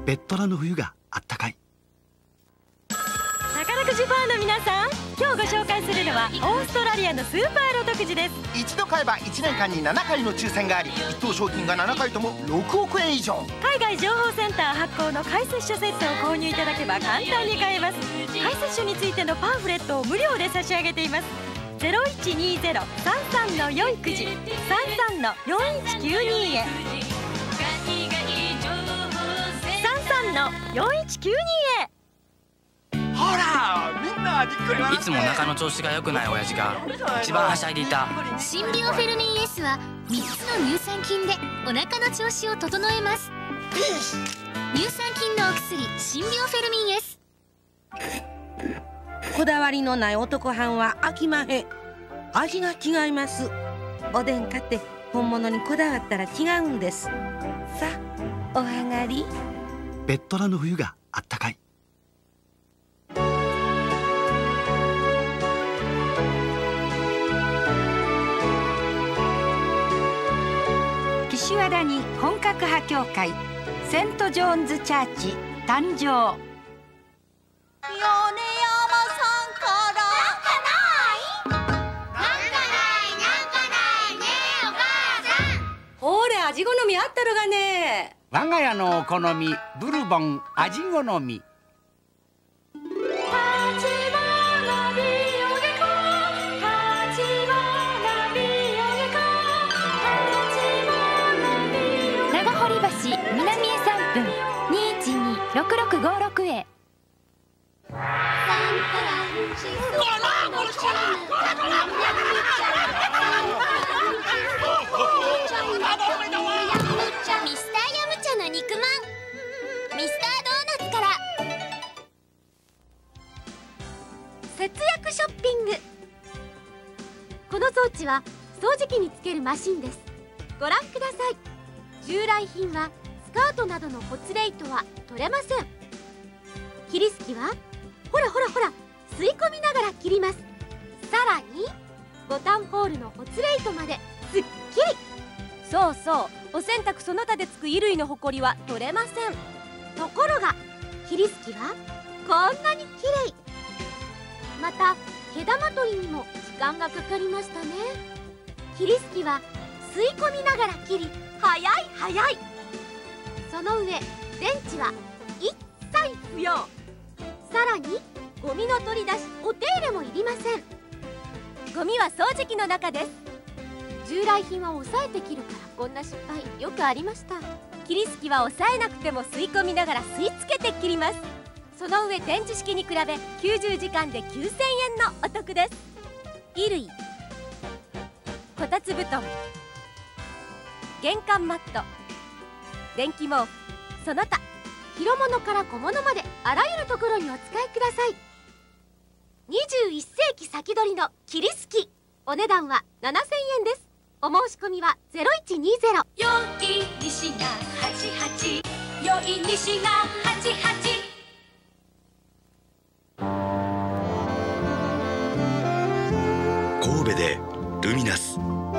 ベッドラの冬があったかい。 宝くじファンの皆さん、今日ご紹介するのはオーストラリアのスーパーロトくじです。 一度買えば1年間に7回の抽選があり、1等賞金が7回とも6億円以上。 海外情報センター発行の解説書セットを購入いただけば簡単に買えます。解説書についてのパンフレットを無料で差し上げています。0120-33-4くじ 33-4192 へ、33-4192 へ。 ほらみんなびっくり笑って。 いつも中の調子が良くない親父が一番はしゃいでいた。 シンビオフェルミン S は3つの乳酸菌でお腹の調子を整えます。乳酸菌のお薬シンビオフェルミン S。 こだわりのない男はんは飽きまへん。味が違います。おでん買って本物にこだわったら違うんです。さあおはがり。 ベッドラの冬があったかい。 岸和田に本格派教会セントジョーンズチャーチ誕生。 米山さんからほれ、味好みあったのがね。 我が家のお好みブルボン味好み。 長堀橋南へ3分212-6656へ。ミスターヤムチャの肉まん、ミスタードーナツから。 節約ショッピング。この装置は掃除機につけるマシンです。ご覧ください。従来品はスカートなどのほつれ糸は取れません。切りすきはほらほらほら吸い込みながら切ります。さらにボタンホールのほつれ糸まですっきり。 そうそう、お洗濯その他でつく衣類のほこりは取れません。 ところが切りすきはこんなにきれい。また毛玉取りにも時間がかかりましたね。切りすきは吸い込みながら切り、早い早い。その上電池は一切不要。さらにゴミの取り出しお手入れもいりません。 ゴミは掃除機の中です。 従来品は抑えて切るからこんな失敗よくありました。 切りすきは押さえなくても吸い込みながら吸い付けて切ります。その上電池式に比べ90時間で9000円のお得です。衣類、こたつ布団、玄関マット、電気毛布、その他広物から小物まであらゆるところにお使いください。21世紀先取りの切りすき、お値段は7000円です。お申し込みは0120。 良い西が88、良い西が88。 神戸でルミナス、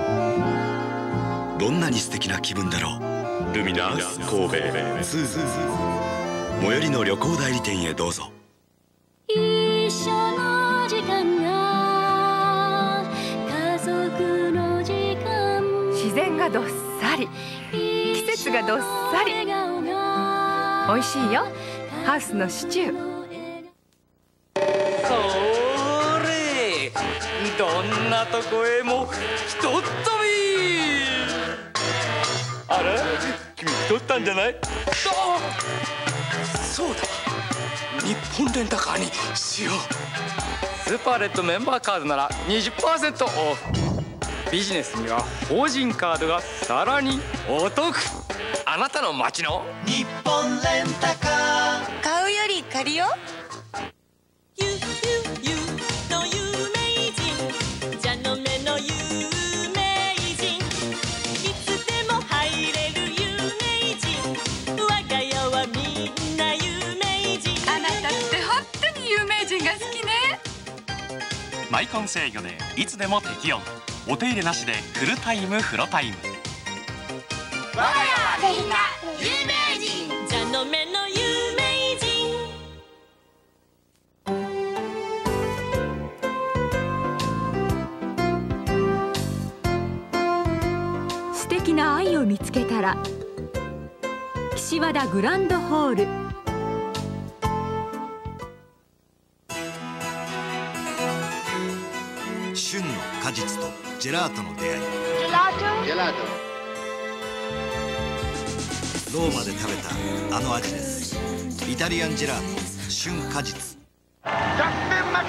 どんなに素敵な気分だろう。ルミナス神戸2、最寄りの旅行代理店へどうぞ。 一緒の時間が家族の時間。 自然がどっさり、季節がどっさり。おいしいよ、ハウスのシチュー。 どんなとこへもひとっ飛び。あれ、君太ったんじゃない？そうだ、日本レンタカーにしよう。スーパーレッドメンバーカードなら 20% オフ。ビジネスには法人カードがさらにお得。あなたの街の日本レンタカー。 買うより借りよう。 マイコン制御でいつでも適用。お手入れなしでフルタイム風呂タイム。 我が家はみんな有名人。蛇の目の見つけたら岸和田グランドホール。 旬の果実とジェラートの出会い。ローマで食べたあの味です。イタリアンジェラート旬果実。 逆転負け。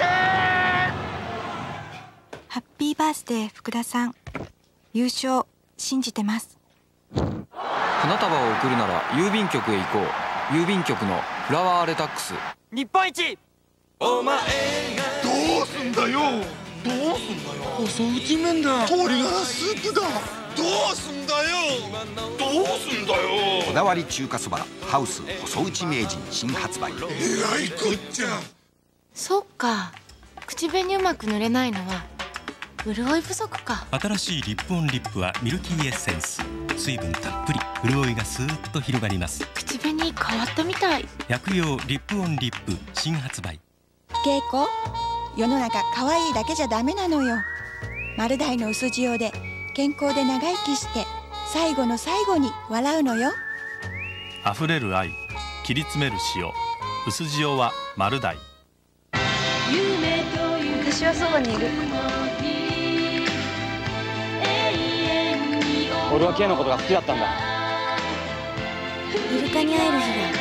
ハッピーバースデー福田さん、優勝信じてます。 花束を贈るなら郵便局へ行こう。郵便局のフラワーレタックス日本一。 お前がどうすんだよ。どうすんだよ。細打ち麺だ。鶏ガラスープだ。どうすんだよ。どうすんだよ。 こだわり中華そばハウス細打ち名人新発売。 えらいこっちゃ。 そっか、口紅うまく塗れないのは潤い不足か。 新しいリップオンリップはミルキーエッセンス。水分たっぷり、潤いがスーッと広がります。 口紅変わったみたい。 薬用リップオンリップ新発売。 稽古、世の中可愛いだけじゃダメなのよ。丸大の薄塩で健康で長生きして最後の最後に笑うのよ。 溢れる愛、切り詰める塩。薄塩は丸大。 私はそばにいる。 俺は K のことが好きだったんだ。 イルカに会える日が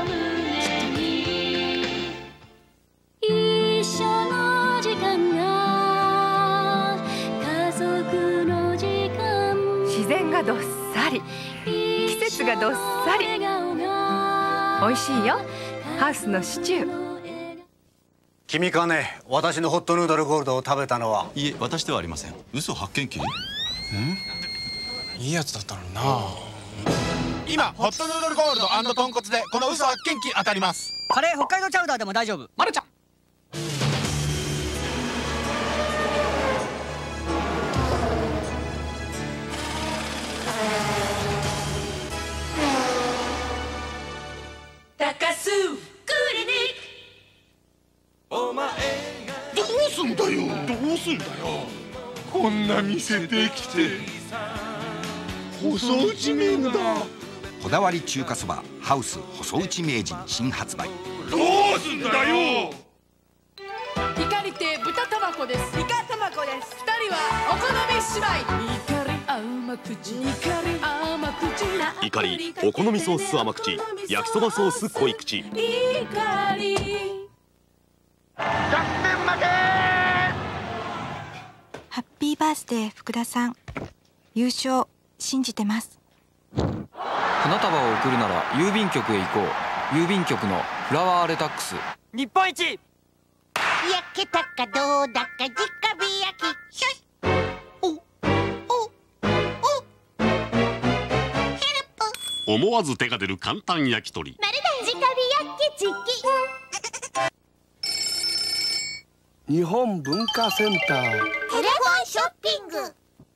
一緒の時間が家族の時間。 自然がどっさり、季節がどっさり。美味しいよ、ハウスのシチュー。 君かね、私のホットヌードルゴールドを食べたのは。 いえ、私ではありません。嘘発見器。 いいやつだったのにな。今ホットヌードルゴールド&豚骨でこの嘘発見器当たります。 カレー北海道チャウダーでも大丈夫。 マルちゃん。 高須クリニック。 お前がどうすんだよ。どうすんだよ。こんな店できて細打ち麺だ。 こだわり中華そばハウス細打ち名人新発売。 どうすんだよ。 光亭豚玉子です。イカ玉子です。二人はお好み姉妹。怒り甘口、怒り甘口。 怒りお好みソース甘口、焼きそばソース濃い口。 怒り。 逆転負け。 ハッピーバースデー福田さん、優勝信じてます。 花束を贈るなら郵便局へ行こう。郵便局のフラワーレタックス日本一。 焼けたかどうだか直火焼き。ひょい。 思わず手が出る簡単焼き鳥。 まるで直火焼き日本文化センター。 テレフォンショッピング。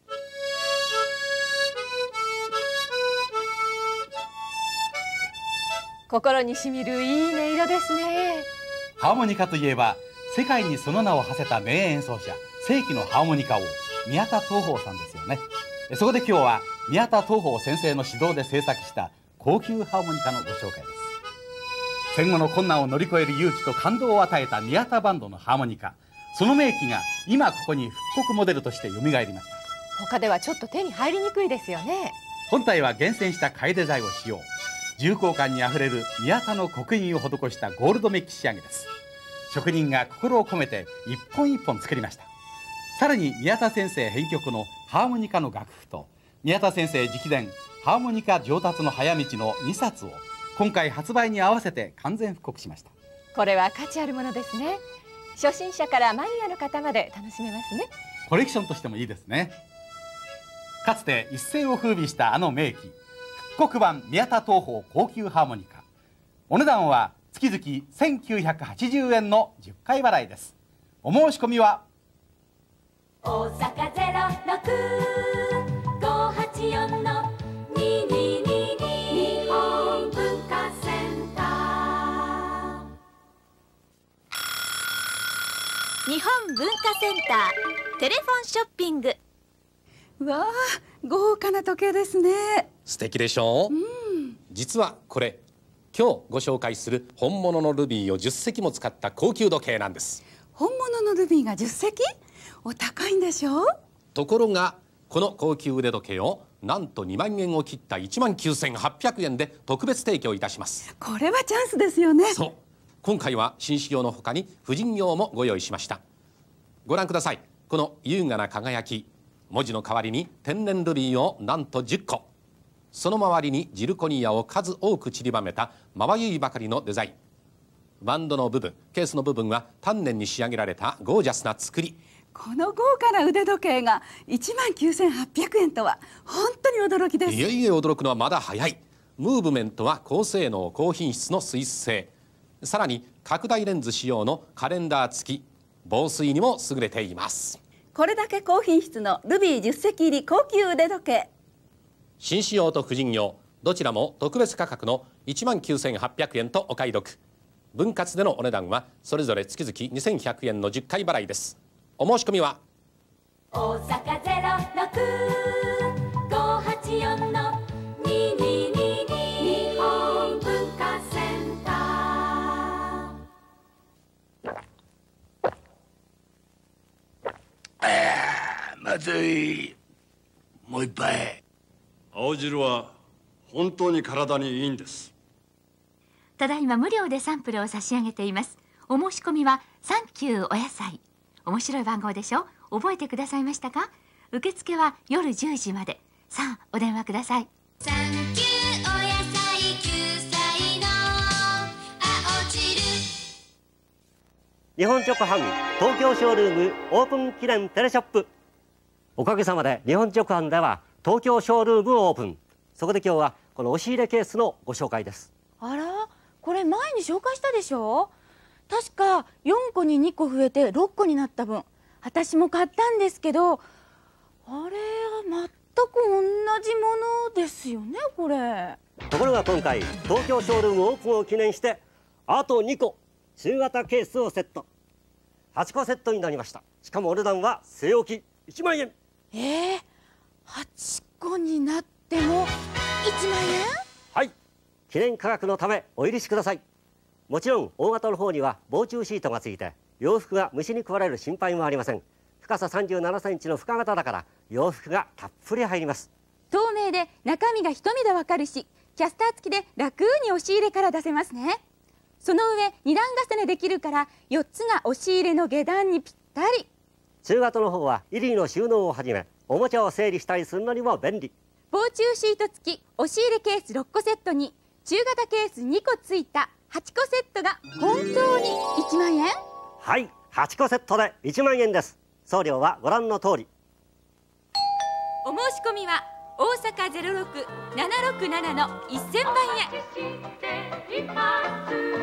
心にしみるいい音色ですね。 ハーモニカといえば世界にその名を馳せた名演奏者、世紀のハーモニカ王宮田東宝さんですよね。そこで今日は宮田東宝先生の指導で制作した高級ハーモニカのご紹介です。戦後の困難を乗り越える勇気と感動を与えた宮田バンドのハーモニカ、その名器が今ここに復刻モデルとして蘇りました。 他ではちょっと手に入りにくいですよね。 本体は厳選した替えデザインを使用。重厚感にあふれる宮田の刻印を施したゴールドメッキ仕上げです。職人が心を込めて一本一本作りました。さらに宮田先生編曲のハーモニカの楽譜と宮田先生直伝ハーモニカ上達の早道の2冊を今回発売に合わせて完全復刻しました。 これは価値あるものですね。初心者からマニアの方まで楽しめますね。 コレクションとしてもいいですね。かつて一世を風靡したあの名器復刻版宮田東宝高級ハーモニカ、お値段は月々1980円の10回払いです。お申し込みは大阪06-584の2222日本文化センター。 日本文化センターテレフォンショッピング。 わあ、豪華な時計ですね。 素敵でしょう。実はこれ今日ご紹介する本物のルビーを10隻も使った高級時計なんです。 本物のルビーが10隻？お高いんでしょう。 ところがこの高級腕時計をなんと2万円を切った19,800円で特別提供いたします。 これはチャンスですよね。 そう、今回は紳士用の他に婦人用もご用意しました。ご覧ください。この優雅な輝き、文字の代わりに天然ルビーをなんと10個、その周りにジルコニアを数多く散りばめたまばゆいばかりのデザイン。バンドの部分、ケースの部分は丹念に仕上げられたゴージャスな作り。 この豪華な腕時計が19,800円とは本当に驚きです。 いえいえ、驚くのはまだ早い。ムーブメントは高性能高品質のスイス製、さらに拡大レンズ仕様のカレンダー付き、防水にも優れています。 これだけ高品質のルビー10隻入り高級腕時計、 紳士用と婦人用どちらも特別価格の19,800円とお買い得。分割でのお値段はそれぞれ月々2,100円の10回払いです。お申し込みは大阪06-584-2222日本文化センター。 まずい。もう一杯。青汁は本当に体にいいんです。 ただいま無料でサンプルを差し上げています。お申し込みはサンキューお野菜。面白い番号でしょ。覚えてくださいましたか。受付は夜10時まで。さあお電話ください。 サンキューお野菜救済の青汁。 日本直販東京ショールームオープン記念テレショップ。おかげさまで日本直販では東京ショールームをオープン。そこで今日はこの押し入れケースのご紹介です。 あら、これ前に紹介したでしょ。確か4個に2個増えて6個になった分、私も買ったんですけど、あれは全く同じものですよね、これ。 ところが今回東京ショールームオープンを記念してあと2個中型ケースをセット、8個セットになりました。しかもお値段は据え置き1万円。 8個になっても1万円？ はい、記念価格のためお許しください。もちろん大型の方には防虫シートがついて洋服が虫に食われる心配もありません。深さ37センチの深型だから洋服がたっぷり入ります。 透明で中身が一目でわかるし、キャスター付きで楽に押し入れから出せますね。その上2段重ねできるから4つが押し入れの下段にぴったり。 中型の方は衣類の収納をはじめおもちゃを整理したりするのにも便利。 防虫シート付き押し入れケース6個セットに中型ケース2個ついた8個セットが本当に1万円？ はい、8個セットで1万円です。送料はご覧の通り。 お申し込みは大阪 06-767-1000番へ。